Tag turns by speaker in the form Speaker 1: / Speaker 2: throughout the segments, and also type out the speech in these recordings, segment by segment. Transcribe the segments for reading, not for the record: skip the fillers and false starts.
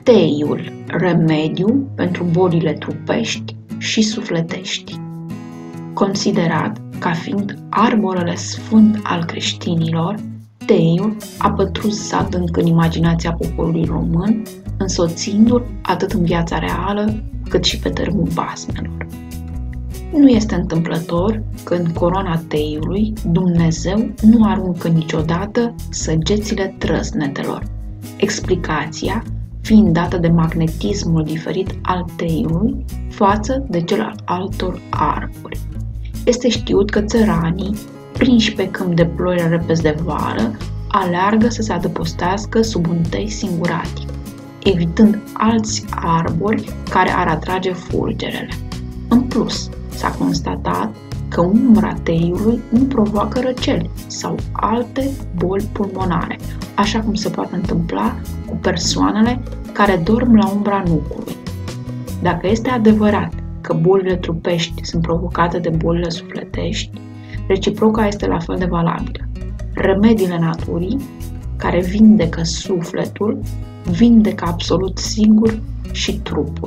Speaker 1: Teiul, remediu pentru bolile trupești și sufletești. Considerat ca fiind arborele sfânt al creștinilor, teiul a pătrus adânc în imaginația poporului român, însoțindu-l atât în viața reală, cât și pe tărâmul basmelor. Nu este întâmplător că în coroana teiului Dumnezeu nu aruncă niciodată săgețile trăsnetelor, explicația fiind dată de magnetismul diferit al teiului față de cel al altor arbori. Este știut că țăranii, prinși pe câmp de ploi repezi de vară, aleargă să se adăpostească sub un tei singuratic, evitând alți arbori care ar atrage fulgerele. În plus, s-a constatat că umbra teiului nu provoacă răceli sau alte boli pulmonare, așa cum se poate întâmpla cu persoanele care dorm la umbra nucului. Dacă este adevărat că bolile trupești sunt provocate de bolile sufletești, reciproca este la fel de valabilă. Remediile naturii, care vindecă sufletul, vindecă absolut sigur și trupul.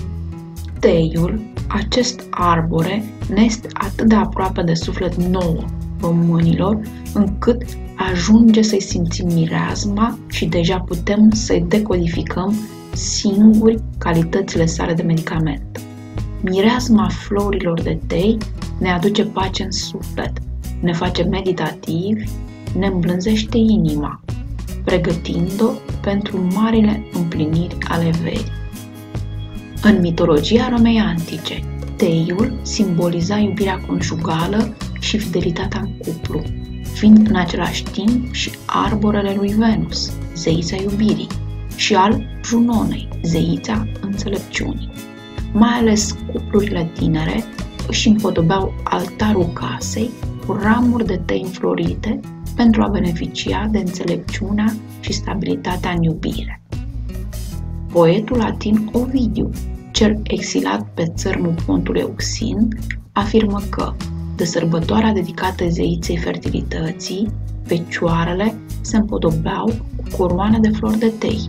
Speaker 1: Teiul, acest arbore, ne este atât de aproape de suflet nouă românilor, încât ajunge să-i simțim mireasma și deja putem să-i decodificăm singuri calitățile sale de medicament. Mireasma florilor de tei ne aduce pace în suflet, ne face meditativi, ne îmblânzește inima, pregătind-o pentru marile împliniri ale verii. În mitologia Romei antice, teiul simboliza iubirea conjugală și fidelitatea în cuplu, fiind în același timp și arborele lui Venus, zeița iubirii, și al Junonei, zeița înțelepciunii. Mai ales cuplurile tinere își împodobeau altarul casei cu ramuri de tei înflorite pentru a beneficia de înțelepciunea și stabilitatea în iubire. Poetul latin Ovidiu, cel exilat pe țărmul pontului Euxin, afirmă că, de sărbătoarea dedicată zeiței fertilității, fecioarele se împodobeau cu coroane de flori de tei.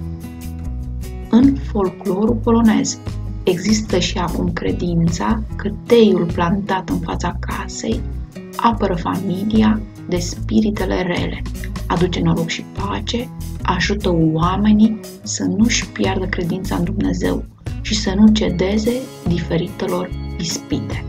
Speaker 1: În folclorul polonez există și acum credința că teiul plantat în fața casei apără familia de spiritele rele, aduce noroc și pace, ajută oamenii să nu-și piardă credința în Dumnezeu și să nu cedeze diferitelor ispite.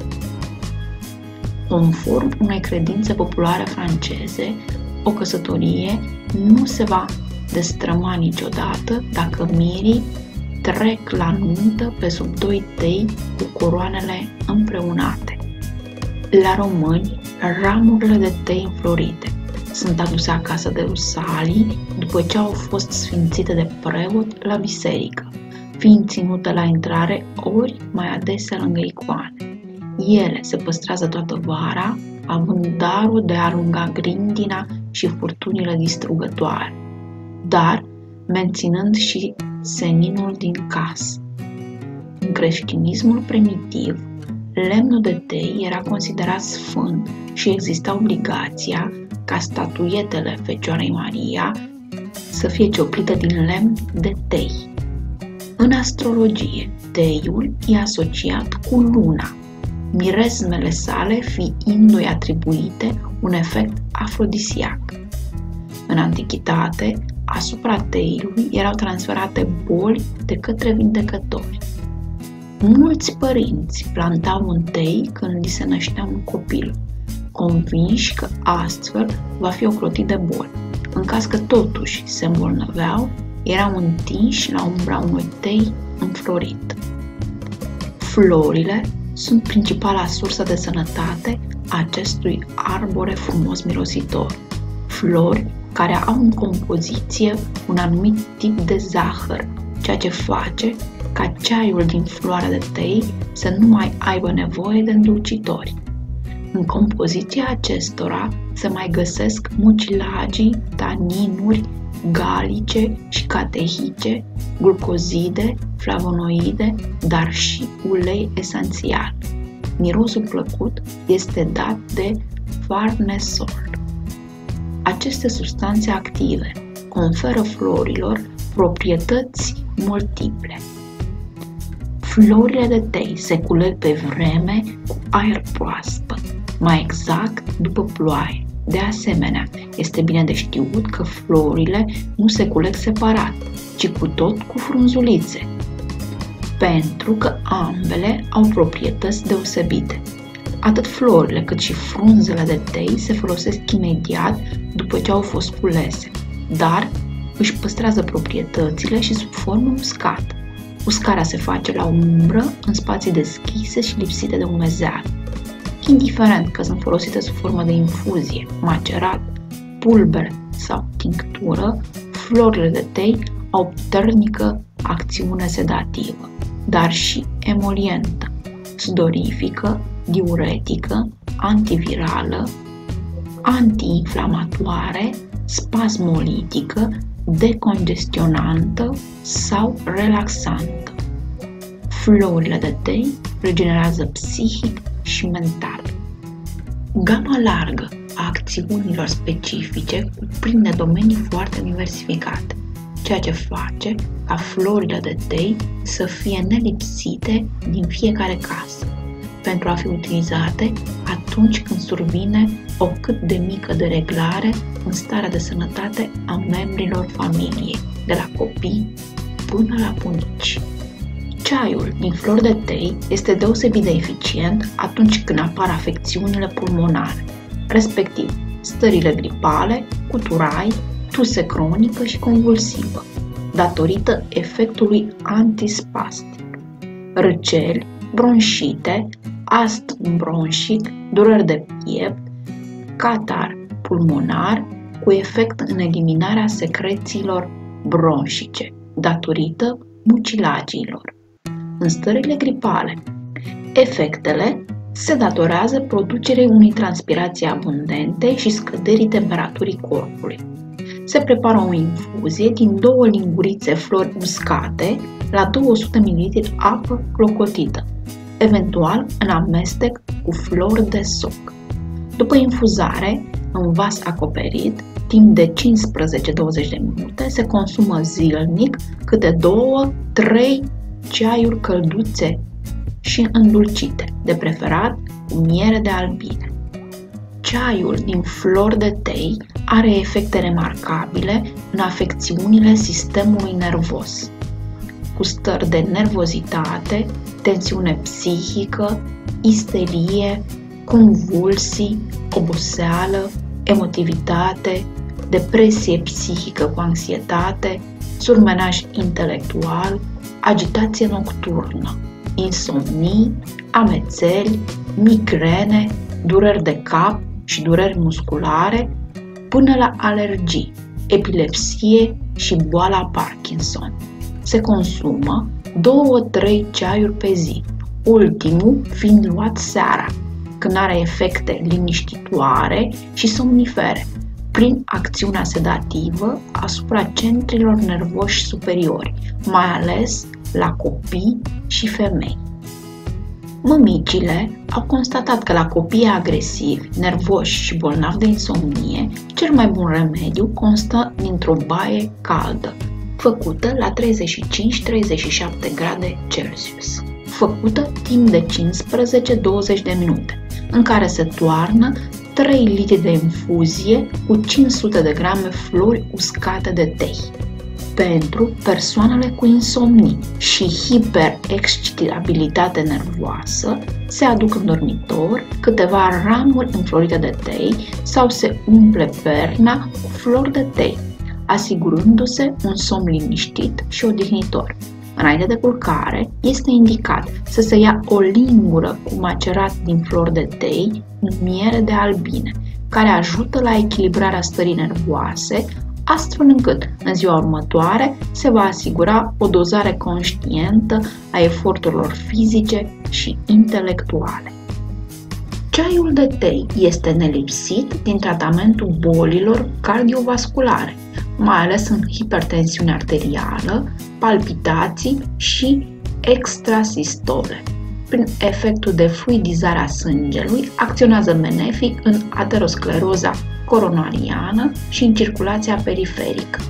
Speaker 1: Conform unei credințe populare franceze, o căsătorie nu se va destrăma niciodată dacă mirii trec la nuntă pe sub 2 tei cu coroanele împreunate. La români, ramurile de tei înflorite sunt aduse acasă de rusalii după ce au fost sfințite de preot la biserică, fiind ținute la intrare ori mai adesea lângă icoane. Ele se păstrează toată vara, având darul de a alunga grindina și furtunile distrugătoare, dar menținând și seninul din casă. În creștinismul primitiv, lemnul de tei era considerat sfânt și exista obligația ca statuietele Fecioarei Maria să fie cioplite din lemn de tei. În astrologie, teiul e asociat cu luna, miresmele sale fiindu-i atribuite un efect afrodisiac. În antichitate, asupra teiului erau transferate boli de către vindecători. Mulți părinți plantau un tei când li se năștea un copil, convinși că astfel va fi ocrotit de boli. În caz că totuși se îmbolnăveau, erau întinși la umbra unui tei înflorit. Florile sunt principala sursă de sănătate a acestui arbore frumos mirositor. Flori care au în compoziție un anumit tip de zahăr, ceea ce face ca ceaiul din floarea de tei să nu mai aibă nevoie de îndulcitori. În compoziția acestora se mai găsesc mucilagii, taninuri, galice și catehice, glucozide, flavonoide, dar și ulei esențial. Mirosul plăcut este dat de farnesol. Aceste substanțe active conferă florilor proprietăți multiple. Florile de tei se culeg pe vreme cu aer proaspăt, mai exact după ploaie. De asemenea, este bine de știut că florile nu se culeg separat, ci cu tot cu frunzulițe, pentru că ambele au proprietăți deosebite. Atât florile cât și frunzele de tei se folosesc imediat după ce au fost culese, dar își păstrează proprietățile și sub formă uscată. Uscarea se face la umbră, în spații deschise și lipsite de umezeală. Indiferent că sunt folosite sub formă de infuzie, macerat, pulbere sau tinctură, florile de tei au puternică acțiune sedativă, dar și emolientă, sudorifică, diuretică, antivirală, antiinflamatoare, spasmolitică, decongestionantă sau relaxantă. Florile de tei regenerează psihic și mental. Gama largă a acțiunilor specifice cuprinde domenii foarte diversificate, ceea ce face ca florile de tei să fie nelipsite din fiecare casă, pentru a fi utilizate atunci când survine o cât de mică dereglare în starea de sănătate a membrilor familiei, de la copii până la bunici. Ceaiul din flori de tei este deosebit de eficient atunci când apar afecțiunile pulmonare, respectiv stările gripale, cuturai, tuse cronică și convulsivă, datorită efectului antispastic, răceli, bronșite, astm bronșic, dureri de piept, catar pulmonar cu efect în eliminarea secrețiilor bronșice, datorită mucilagiilor. În stările gripale, efectele se datorează producerii unei transpirații abundente și scăderii temperaturii corpului. Se prepară o infuzie din 2 lingurițe flori uscate la 200 ml apă clocotită, eventual în amestec cu flori de soc. După infuzare, în vas acoperit, timp de 15-20 de minute, se consumă zilnic câte 2-3 ceaiuri călduțe și îndulcite, de preferat cu miere de albine. Ceaiul din flori de tei are efecte remarcabile în afecțiunile sistemului nervos, cu stări de nervozitate, tensiune psihică, isterie, convulsii, oboseală, emotivitate, depresie psihică cu anxietate, surmenaj intelectual, agitație nocturnă, insomnii, amețeli, migrene, dureri de cap și dureri musculare, până la alergii, epilepsie și boala Parkinson. Se consumă 2-3 ceaiuri pe zi, ultimul fiind luat seara, când are efecte liniștitoare și somnifere, prin acțiunea sedativă asupra centrilor nervoși superiori, mai ales la copii și femei. Mămicile au constatat că la copiii agresivi, nervoși și bolnavi de insomnie, cel mai bun remediu constă dintr-o baie caldă, făcută la 35-37 grade Celsius, făcută timp de 15-20 de minute, în care se toarnă 3 litri de infuzie cu 500 de grame flori uscate de tei. Pentru persoanele cu insomnii și hiperexcitabilitate nervoasă, se aduc în dormitor câteva ramuri înflorite de tei sau se umple perna cu flori de tei, asigurându-se un somn liniștit și odihnitor. Înainte de culcare, este indicat să se ia o lingură cu macerat din flori de tei în miere de albine, care ajută la echilibrarea stării nervoase, astfel încât în ziua următoare se va asigura o dozare conștientă a eforturilor fizice și intelectuale. Ceaiul de tei este nelipsit din tratamentul bolilor cardiovasculare, mai ales în hipertensiune arterială, palpitații și extrasistole. Prin efectul de fluidizare a sângelui, acționează benefic în ateroscleroza coronariană și în circulația periferică.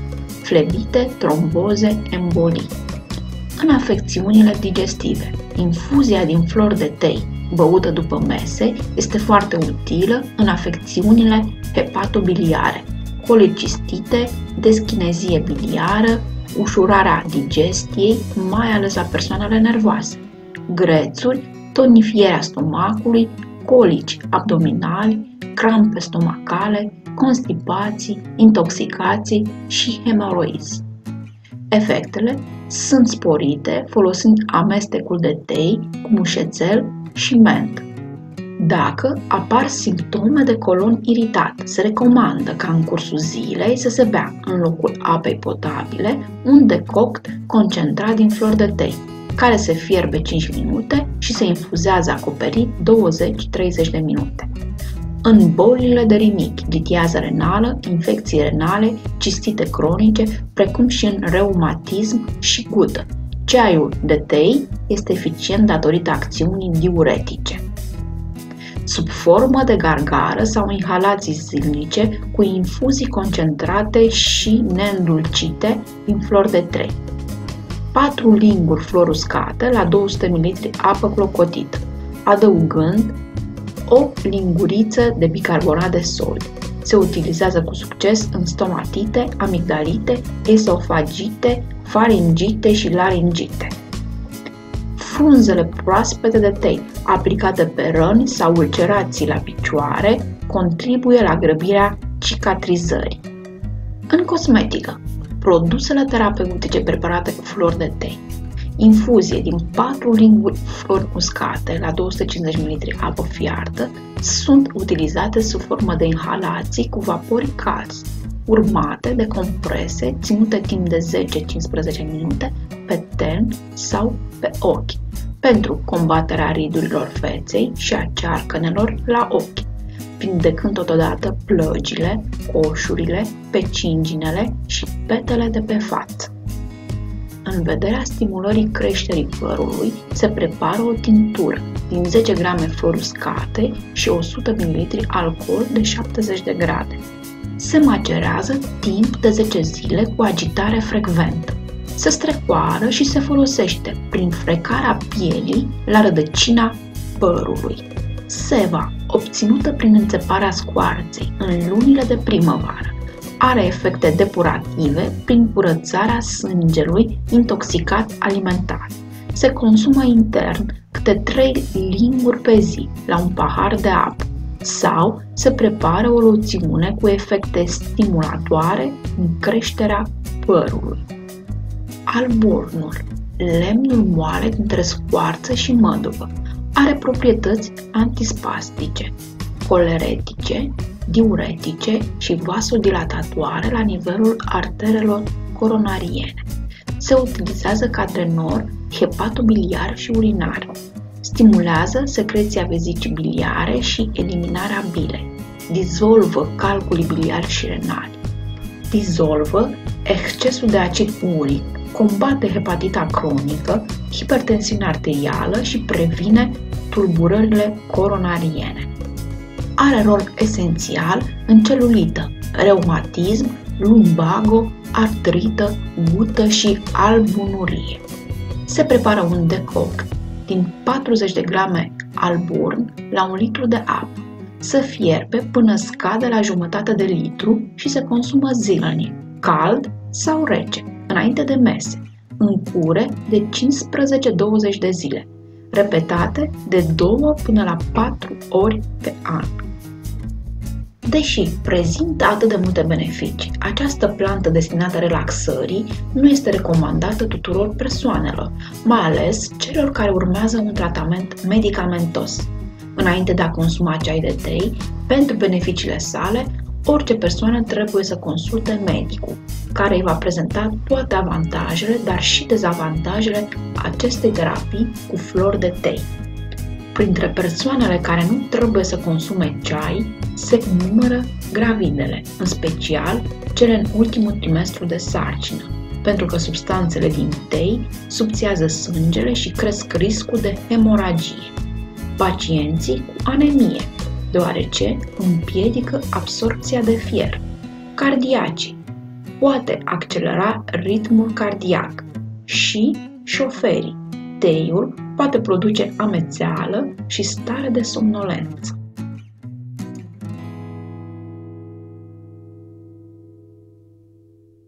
Speaker 1: flebite, tromboze, embolii. În afecțiunile digestive, infuzia din flori de tei băută după mese este foarte utilă în afecțiunile hepatobiliare, colecistite, deschinezie biliară, ușurarea digestiei, mai ales la persoanele nervoase, grețuri, tonifierea stomacului, colici abdominali, crampe stomacale, constipații, intoxicații și hemoroizi. Efectele sunt sporite folosind amestecul de tei cu mușețel și mentă. Dacă apar simptome de colon iritat, se recomandă ca în cursul zilei să se bea în locul apei potabile un decoct concentrat din flori de tei, care se fierbe 5 minute și se infuzează acoperit 20-30 de minute. În bolile de rinichi, litiază renală, infecții renale, cistite cronice, precum și în reumatism și gudă, ceaiul de tei este eficient datorită acțiunii diuretice. Sub formă de gargară sau inhalații zilnice cu infuzii concentrate și neîndulcite din flori de tei. 4 linguri flori uscate la 200 ml apă clocotită, adăugând o linguriță de bicarbonat de sodiu. Se utilizează cu succes în stomatite, amigdalite, esofagite, faringite și laringite. Frunzele proaspete de tei aplicate pe răni sau ulcerații la picioare contribuie la grăbirea cicatrizării. În cosmetică, produsele terapeutice preparate cu flori de tei, infuzie din 4 linguri flori uscate la 250 ml apă fiartă sunt utilizate sub formă de inhalații cu vapori calzi, urmate de comprese ținute timp de 10-15 minute pe ten sau pe ochi, pentru combaterea ridurilor feței și a cearcănelor la ochi, vindecând totodată plăgile, coșurile, pecinginele și petele de pe față. În vederea stimulării creșterii părului, se prepară o tintură din 10 grame flori uscate și 100 ml alcool de 70 de grade. Se macerează timp de 10 zile cu agitare frecventă. Se strecoară și se folosește prin frecarea pielii la rădăcina părului. Seva, obținută prin înțeparea scoarței în lunile de primăvară, are efecte depurative prin curățarea sângelui intoxicat alimentar. Se consumă intern câte 3 linguri pe zi la un pahar de apă sau se prepară o loțiune cu efecte stimulatoare în creșterea părului. Alburnul, lemnul moale dintre scoarță și măduvă, are proprietăți antispastice, coleretice, diuretice și vasodilatatoare la nivelul arterelor coronariene. Se utilizează ca drenor hepatobiliar și urinar. Stimulează secreția vezicii biliare și eliminarea bilei. Dizolvă calculii biliari și renali. Dizolvă excesul de acid uric. Combate hepatita cronică, hipertensiunea arterială și previne tulburările coronariene. Are rol esențial în celulită, reumatism, lumbago, artrită, gută și albunurie. Se prepară un decoct din 40 de grame alburn la 1 litru de apă. Se fierbe până scade la jumătate de litru și se consumă zilnic, cald sau rece, înainte de mese, în cure de 15-20 de zile, repetate de 2 până la 4 ori pe an. Deși prezintă atât de multe beneficii, această plantă destinată relaxării nu este recomandată tuturor persoanelor, mai ales celor care urmează un tratament medicamentos. Înainte de a consuma ceai de tei, pentru beneficiile sale, orice persoană trebuie să consulte medicul, care îi va prezenta toate avantajele, dar și dezavantajele acestei terapii cu flori de tei. Printre persoanele care nu trebuie să consume ceai se numără gravidele, în special cele în ultimul trimestru de sarcină, pentru că substanțele din tei subțiază sângele și cresc riscul de hemoragie. Pacienții cu anemie, deoarece împiedică absorbția de fier. Cardiacii, poate accelera ritmul cardiac și șoferii. Teiul poate produce amețeală și stare de somnolență.